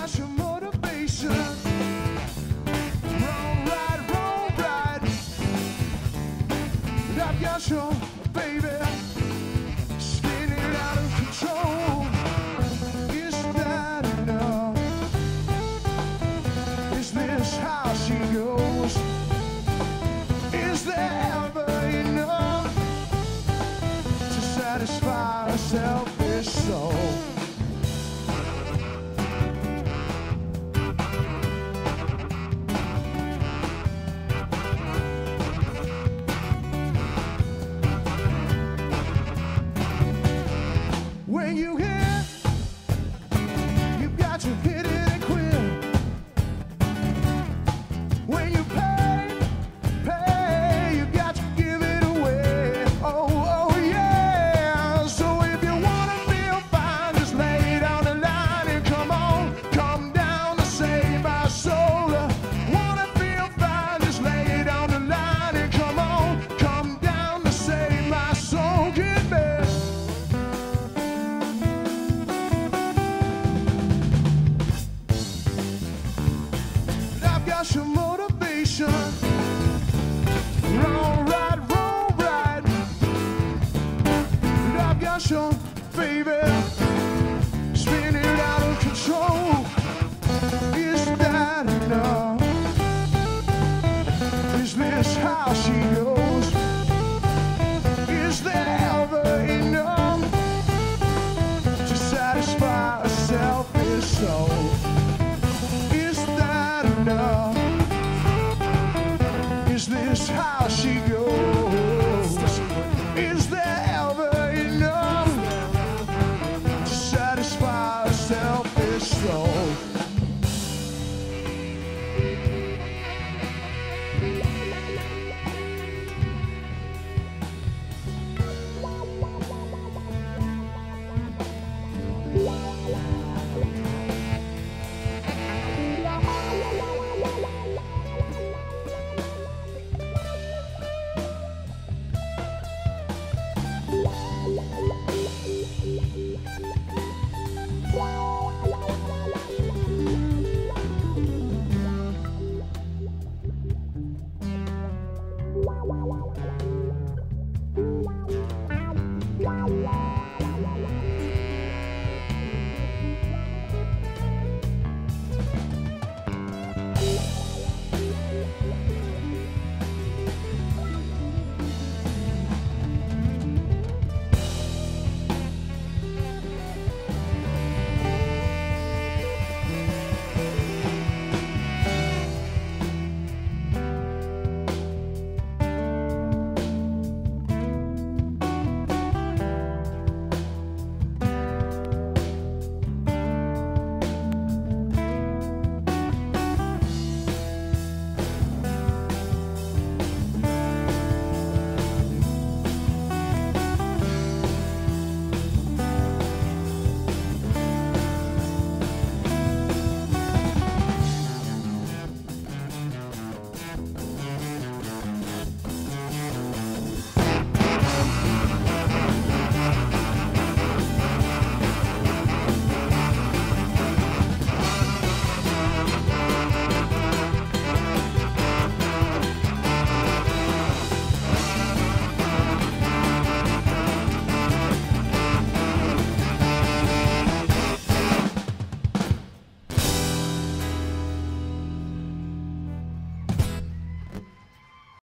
got your motivation. Wrong, right. I've got your baby spinning out of control. Is that enough? Is this how she goes? Is there ever enough to satisfy a selfish soul? When you hit, you've got to hit it and quit. When you pay, you got to give it away. Oh yeah. So if you wanna feel fine, just lay down the line and come on, come down to save my soul. Wanna feel fine, just lay down the line and come on, come down to save my soul. Get me. I've got your motivation. Wrong, right. I've got your baby spinning out of control. Is that enough? Is this how she goes? Is there ever enough to satisfy a selfish soul? Is that enough? Is this how she goes?